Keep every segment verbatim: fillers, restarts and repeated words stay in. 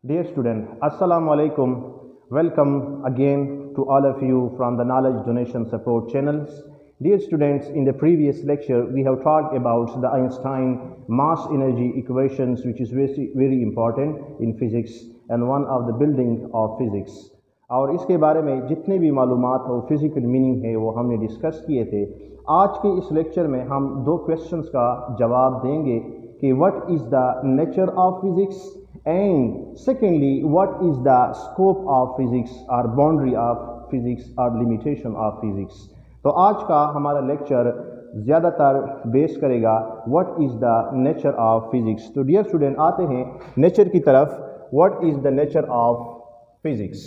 Dear student, Assalamu alaikum. Welcome again to all of you from the Knowledge Donation Support channels. Dear students, in the previous lecture, we have talked about the Einstein mass energy equations, which is very, very important in physics and one of the building of physics. और इसके बारे में जितने भी मालूमात और physical meaning है वो हमने डिस्कस किए थे। आज के इस लेक्चर में हम दो क्वेश्चंस का जवाब देंगे कि what is the nature of physics and secondly what is the scope of physics और बाउंड्री ऑफ फिजिक्स और लिमिटेशन ऑफ फिजिक्स। तो आज का हमारा लेक्चर ज़्यादातर बेस करेगा what is the nature of physics. तो डियर स्टूडेंट, आते हैं नेचर की तरफ। What is the nature of physics,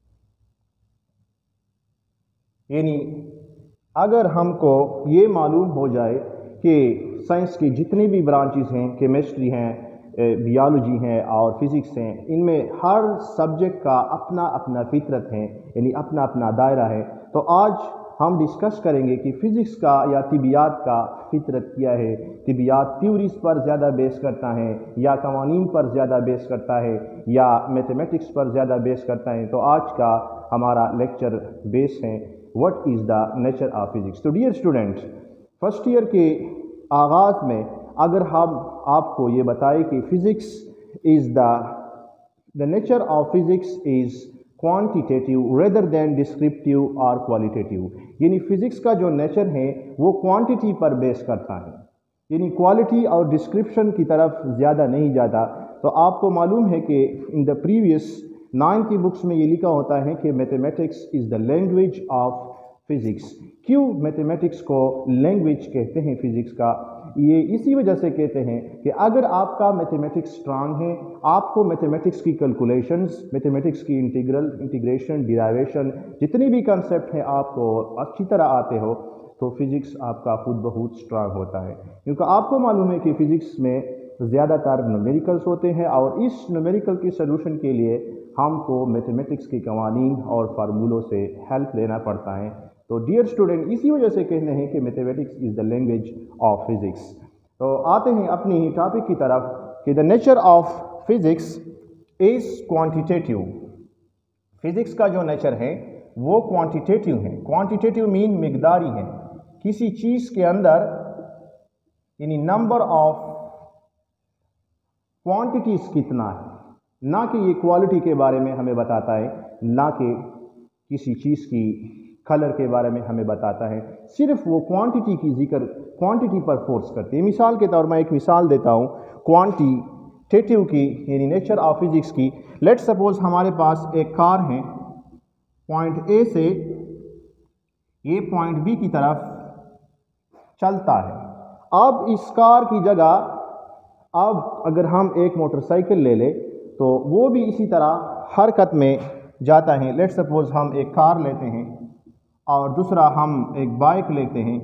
यानी अगर हमको ये मालूम हो जाए कि साइंस की जितनी भी ब्रांचेस हैं, केमिस्ट्री हैं, बियोलॉजी हैं और फिज़िक्स हैं, इनमें हर सब्जेक्ट का अपना अपना फितरत है, यानी अपना अपना दायरा है। तो आज हम डिस्कस करेंगे कि फ़िज़िक्स का या तिबियात का फितरत क्या है। तिबियात थ्योरीज पर ज़्यादा बेस करता है या कवानीन पर ज़्यादा बेस करता है या मैथमेटिक्स पर ज़्यादा बेस करता है। तो आज का हमारा लेक्चर बेस है what is the nature of physics. तो डियर स्टूडेंट्स, फर्स्ट ईयर के आगाज़ में अगर हम आपको ये बताएं कि physics is the the nature of physics is quantitative rather than descriptive और क्वालिटेटिव, यानी फ़िज़िक्स का जो नेचर है वो क्वांटिटी पर बेस करता है, यानी क्वालिटी और डिस्क्रिप्शन की तरफ ज़्यादा नहीं जाता। तो आपको मालूम है कि इन द प्रीवियस नाइन की बुक्स में ये लिखा होता है कि mathematics is the language of physics. क्यों मैथमेटिक्स को लैंग्वेज कहते हैं फिज़िक्स का? ये इसी वजह से कहते हैं कि अगर आपका मैथमेटिक्स स्ट्रांग है, आपको मैथमेटिक्स की कैलकुलेशंस, मैथमेटिक्स की इंटीग्रल, इंटीग्रेशन, डिराइवेशन, जितनी भी कंसेप्ट हैं आपको अच्छी तरह आते हो, तो फिज़िक्स आपका खुद बहुत स्ट्रांग होता है। क्योंकि आपको मालूम है कि फ़िज़िक्स में ज़्यादातर न्यूमेरिकल्स होते हैं और इस न्यूमेरिकल के सलूशन के लिए हमको मैथमेटिक्स के कवानीन और फार्मूलों से हेल्प लेना पड़ता है। तो डियर स्टूडेंट, इसी वजह से कहते हैं कि mathematics is the language of physics. तो आते हैं अपनी ही टॉपिक की तरफ कि the nature of physics is quantitative. Physics का जो नेचर है वो क्वांटिटेटिव है। क्वांटिटेटिव मीन मिकदारी है, किसी चीज़ के अंदर यानी नंबर ऑफ क्वांटिटीज़ कितना है, ना कि ये क्वालिटी के बारे में हमें बताता है, ना कि किसी चीज़ की कलर के बारे में हमें बताता है, सिर्फ वो क्वांटिटी की जिक्र क्वांटिटी पर फोर्स करती है। मिसाल के तौर मैं एक मिसाल देता हूँ क्वांटिटेटिव की, यानी नेचर ऑफ फिज़िक्स की। लेट्स सपोज हमारे पास एक कार है, पॉइंट ए से ये पॉइंट बी की तरफ चलता है। अब इस कार की जगह अब अगर हम एक मोटरसाइकिल ले ले तो वो भी इसी तरह हरकत में जाता है। लेट्स सपोज हम एक कार लेते हैं और दूसरा हम एक बाइक लेते हैं,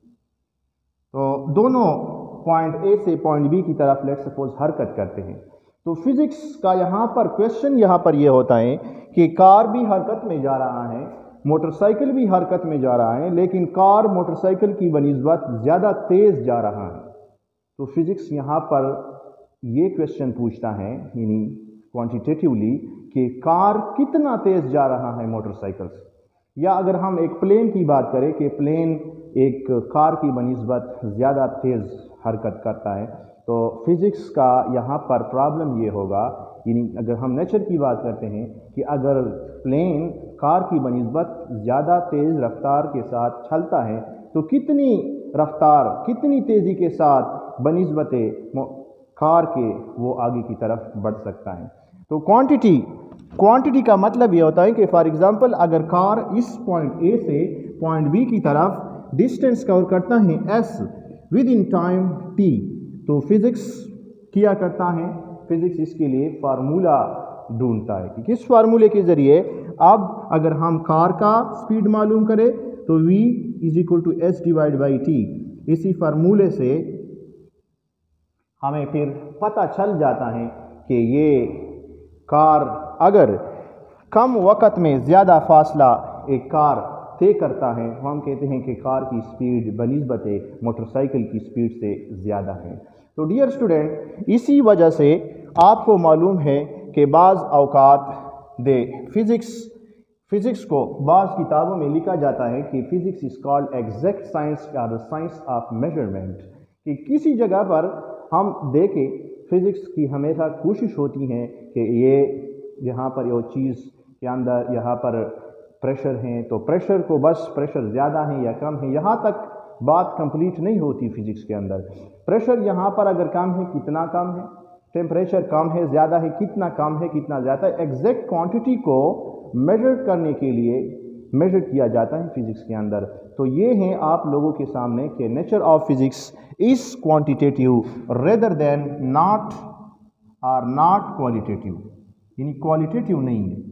तो दोनों पॉइंट ए से पॉइंट बी की तरफ लेट्स सपोज हरकत करते हैं। तो फिज़िक्स का यहाँ पर क्वेश्चन यहाँ पर ये होता है कि कार भी हरकत में जा रहा है, मोटरसाइकिल भी हरकत में जा रहा है, लेकिन कार मोटरसाइकिल की बनिस्बत ज़्यादा तेज़ जा रहा है। तो फिज़िक्स यहाँ पर ये क्वेश्चन पूछता है, यानी क्वांटिटेटिवली, कि कार कितना तेज़ जा रहा है मोटरसाइकिल से। या अगर हम एक प्लेन की बात करें कि प्लेन एक कार की बनिस्बत ज़्यादा तेज़ हरकत करता है, तो फिज़िक्स का यहाँ पर प्रॉब्लम ये होगा, यानी अगर हम नेचर की बात करते हैं कि अगर प्लेन कार की बनिस्बत ज़्यादा तेज़ रफ्तार के साथ चलता है तो कितनी रफ्तार, कितनी तेज़ी के साथ बनिस्बत कार के वो आगे की तरफ बढ़ सकता है। तो क्वांटिटी क्वांटिटी का मतलब ये होता है कि फॉर एग्जांपल अगर कार इस पॉइंट ए से पॉइंट बी की तरफ डिस्टेंस कवर करता है S with in time T, तो फिज़िक्स किया करता है, फिज़िक्स इसके लिए फार्मूला ढूंढता है कि किस फार्मूले के ज़रिए अब अगर हम कार का स्पीड मालूम करें तो v is equal to S divide by T. इसी फार्मूले से हमें फिर पता चल जाता है कि ये कार अगर कम वक़्त में ज़्यादा फासला एक कार तय करता है, हम कहते हैं कि कार की स्पीड बनिस्बत मोटरसाइकिल की स्पीड से ज़्यादा है। तो डियर स्टूडेंट, इसी वजह से आपको मालूम है کہ بعض اوقات دے فزکس فزکس کو بعض کتابوں میں لکھا جاتا ہے کہ physics is called exact science یا دا سائنس آف میجرمنٹ، کہ کسی جگہ پر ہم دیکھیں فزکس کی ہمیشہ کوشش ہوتی ہے کہ یہ یہاں پر یہ چیز کے اندر یہاں پر پریشر ہیں تو پریشر کو بس پریشر زیادہ ہیں یا کم ہیں، یہاں تک بات کمپلیٹ نہیں ہوتی فزکس کے اندر۔ پریشر یہاں پر اگر کم ہے کتنا کم ہے، ٹیمپریچر کم ہے زیادہ ہے کتنا کم ہے کتنا زیادہ ہے، ایگزیکٹ کوانٹٹی کو میجر کرنے کے لیے میجر کیا جاتا ہے فزکس کے اندر۔ تو یہ ہیں آپ لوگوں کے سامنے کہ nature of physics is quantitative rather than not or not qualitative, یعنی کوالٹیٹیو نہیں ہے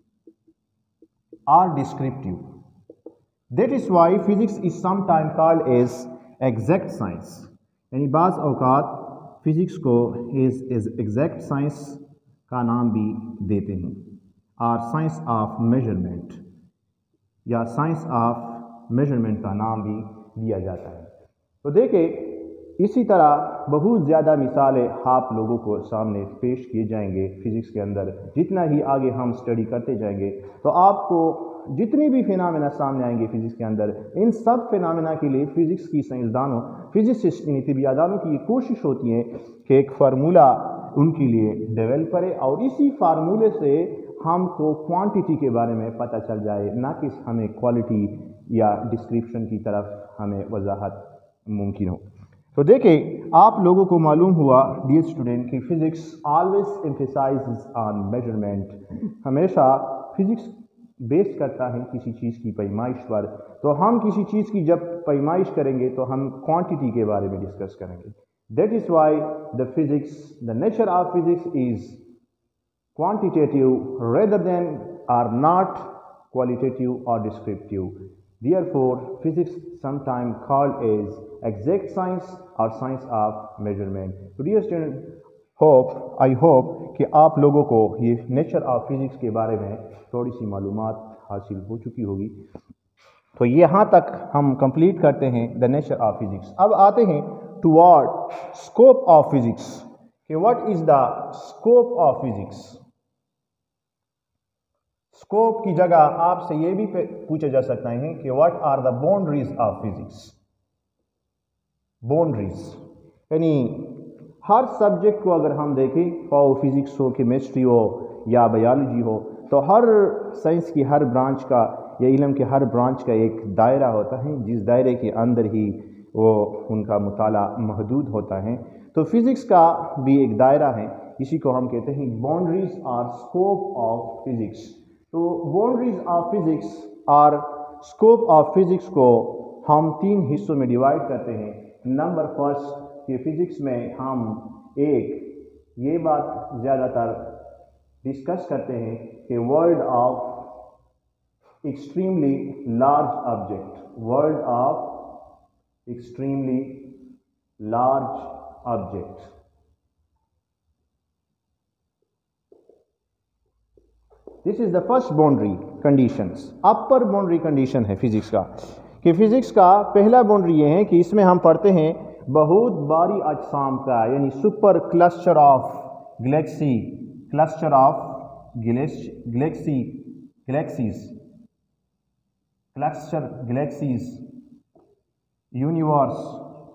or descriptive. That is why physics is some time called as exact science, یعنی بعض اوقات فزکس کو ایز ایز ایگزیکٹ سائنس کا نام بھی دیتے ہیں، اور سائنس آف میجرمنٹ یا سائنس آف میجرمنٹ کا نام بھی دیا جاتا ہے۔ تو دیکھیں اسی طرح بہت زیادہ مثالیں آپ لوگوں کو سامنے پیش کیے جائیں گے فزکس کے اندر، جتنا ہی آگے ہم اسٹڈی کرتے جائیں گے تو آپ کو جتنی بھی فینامنا سامنے آئیں گے فزکس کے اندر، ان سب فینامنا کے لیے فزکس کی سائنسدانوں فزسسٹ یعنی طبیعیادانوں کی یہ کوشش ہوتی ہے کہ ایک فارمولہ ان کے لیے ڈیولپ کرے، اور اسی فارمولے سے ہم کو کوانٹٹی کے بارے میں پتہ چل جائے، نہ کہ ہمیں کوالٹی یا ڈسکرپشن کی طرف ہمیں وضاحت ممکن ہو۔ تو دیکھیں آپ لوگوں کو معلوم ہوا ڈیئر اسٹوڈنٹ کہ physics always emphasises on measurement, ہمیشہ فزکس بیس کرتا ہے کسی چیز کی پیمائش پر۔ تو ہم کسی چیز کی جب پیمائش کریں گے تو ہم کوانٹٹی کے بارے میں ڈسکس کریں گے۔ That is why the physics the nature of physics is quantitative rather than are not qualitative or descriptive. Therefore, physics sometimes called as exact science or science of measurement. So dear student, hope I hope کہ آپ لوگوں کو یہ nature of physics کے بارے میں تھوڑی سی معلومات حاصل ہو چکی ہوگی۔ تو یہاں تک ہم کمپلیٹ کرتے ہیں دا نیچر آف فزکس۔ اب آتے ہیں ٹوارڈ اسکوپ آف فزکس کہ what is the scope of physics. Scope کی جگہ آپ سے یہ بھی پوچھا جا سکتا ہے کہ what are the boundaries of physics. Boundaries یعنی ہر سبجیکٹ کو اگر ہم دیکھیں، خواہ فزکس ہو کیمسٹری ہو یا بایولوجی ہو، تو ہر سائنس کی ہر برانچ کا یا علم کے ہر برانچ کا ایک دائرہ ہوتا ہے، جس دائرے کے اندر ہی وہ ان کا مطالعہ محدود ہوتا ہے۔ تو فزکس کا بھی ایک دائرہ ہے، اسی کو ہم کہتے ہیں باؤنڈریز اور اسکوپ آف فزکس۔ تو باؤنڈریز آف فزکس اور اسکوپ آف فزکس کو ہم تین حصوں میں ڈیوائڈ کرتے ہیں۔ نمبر فرسٹ کہ فزکس میں ہم ایک یہ بات زیادہ تر ڈسکس کرتے ہیں کہ world of extremely large object, world of extremely large object. This is the first boundary conditions. Upper boundary condition ہے فزکس کا کہ فزکس کا پہلا باؤنڈری یہ ہے کہ اس میں ہم پڑھتے ہیں بہت باری اجسام کا، یعنی super cluster of galaxy, cluster of galaxy galaxies cluster galaxies universe,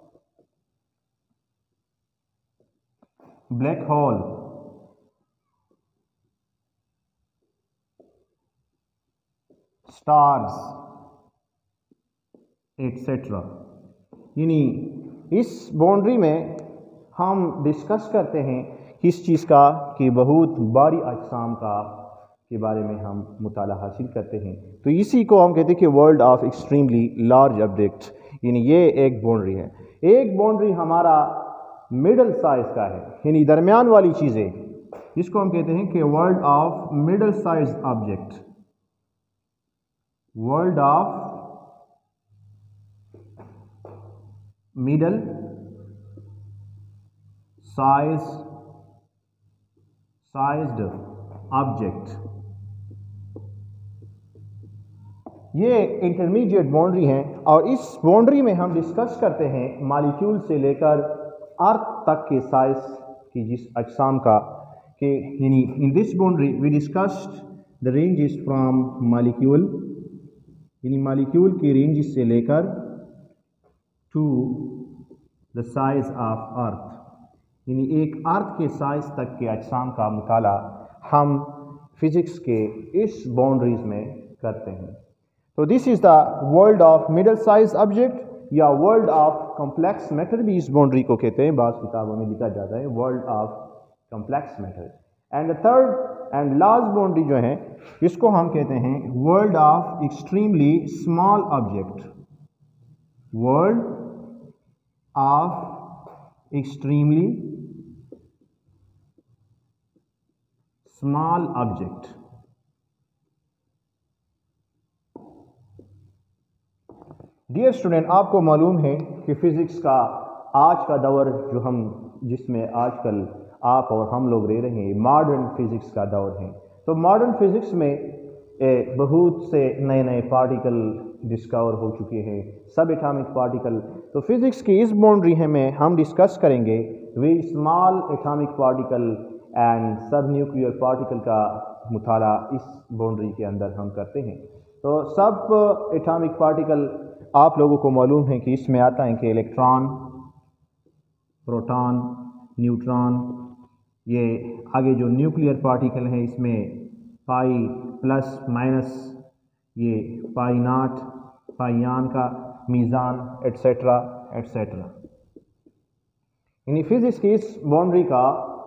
black hole, stars etcetera. یعنی اس باؤنڈری میں ہم ڈسکس کرتے ہیں کس چیز کا کہ بہت باری اجسام کا کے بارے میں ہم مطالعہ حاصل کرتے ہیں۔ تو اسی کو ہم کہتے ہیں کہ world of extremely large object, یعنی یہ ایک باؤنڈری ہے۔ ایک باؤنڈری ہمارا مڈل سائز کا ہے، یعنی درمیان والی چیزیں، جس کو ہم کہتے ہیں کہ world of middle size object, world of middle size sized object۔ یہ انٹرمیڈیٹ باؤنڈری ہیں، اور اس باؤنڈری میں ہم ڈسکس کرتے ہیں مالیکیول سے لے کر ارتھ تک کے سائز کی جس اجسام کا کہ یعنی ان this boundary we discussed the ranges from molecule, یعنی مالیکیول کی رینجز سے لے کر to the size of earth, یعنی ایک ارتھ کے سائز تک کے اجسام کا مطالعہ ہم فزکس کے اس باؤنڈریز میں کرتے ہیں. تو this is the world of middle size object یا ورلڈ آف کمپلیکس میٹر بھی اس باؤنڈری کو کہتے ہیں، بعض کتابوں میں لکھا جاتا ہے world of complex matter. And the third and last boundary جو ہے اس کو ہم کہتے ہیں world of extremely small object, world of extremely small object. Dear student, آپ کو معلوم ہے کہ فزکس کا آج کا دور جو ہم جس میں آج کل آپ اور ہم لوگ رہ رہے ہیں ماڈرن فزکس کا دور ہے. تو ماڈرن فزکس میں بہت سے نئے نئے پارٹیکل ڈسکور ہو چکے ہیں، سب ایٹامک پارٹیکل. تو فزکس کی اس باؤنڈری میں ہم ڈسکس کریں گے very small atomic particle and sub nuclear particle کا مطالعہ اس باؤنڈری کے اندر ہم کرتے ہیں. تو سب ایٹامک پارٹیکل آپ لوگوں کو معلوم ہے کہ اس میں آتا ہے کہ الیکٹران، پروٹون، نیوٹران، یہ آگے جو نیوکلیئر پارٹیکل ہیں اس میں پائی پلس مائنس، یہ پائی ناٹ، پائیان کا میزان ایٹسیٹرا ایٹسیٹرا. یعنی فزکس کی اس باؤنڈری کا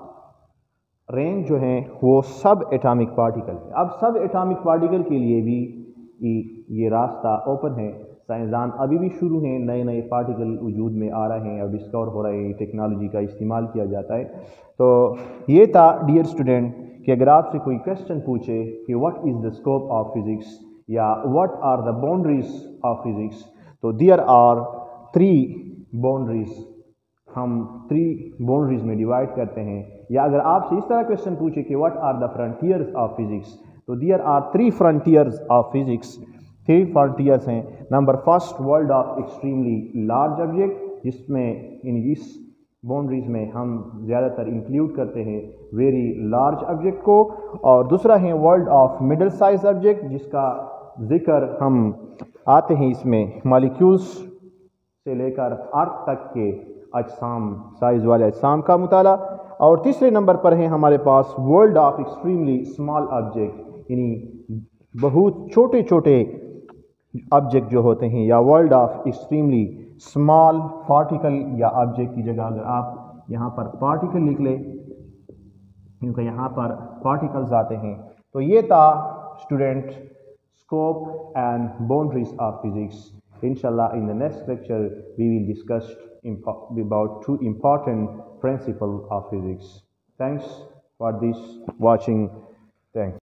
رینج جو ہے وہ سب ایٹامک پارٹیکل ہے. اب سب ایٹامک پارٹیکل کے لیے بھی یہ راستہ اوپن ہے. سائنسدان ابھی بھی شروع ہیں، نئے نئے پارٹیکل وجود میں آ رہے ہیں اور ڈسکور ہو رہے ہیں، ٹیکنالوجی کا استعمال کیا جاتا ہے. تو یہ تھا ڈیئر اسٹوڈنٹ کہ اگر آپ سے کوئی کویشچن پوچھے کہ what is the scope of physics یا what are the boundaries of physics, تو دیئر آر تھری باؤنڈریز. ہم تھری باؤنڈریز میں ڈیوائڈ کرتے ہیں. یا اگر آپ سے اس طرح کویشچن پوچھے کہ what are the frontiers of physics, تو there are three frontiers of physics. Three frontiers ہیں. Number first world of extremely large object, جس میں ان اس باؤنڈریز میں ہم زیادہ تر انکلیوڈ کرتے ہیں ویری لارج آبجیکٹ کو. اور دوسرا ہے world of middle size object, جس کا ذکر ہم آتے ہیں اس میں مالیکیولس سے لے کر ارتھ تک کے اجسام، سائز والے اجسام کا مطالعہ. اور تیسرے نمبر پر ہیں ہمارے پاس world of extremely small object, یعنی بہت چھوٹے چھوٹے آبجیکٹ جو ہوتے ہیں، یا world of extremely small particle یا آبجیکٹ کی جگہ اگر آپ یہاں پر پارٹیکل لکھ لیں کیونکہ یہاں پر پارٹیکلز آتے ہیں. تو یہ تھا student scope and boundaries of physics. انشاءاللہ in the next lecture we will discuss about two important principles of physics. Thanks for this watching. Thanks.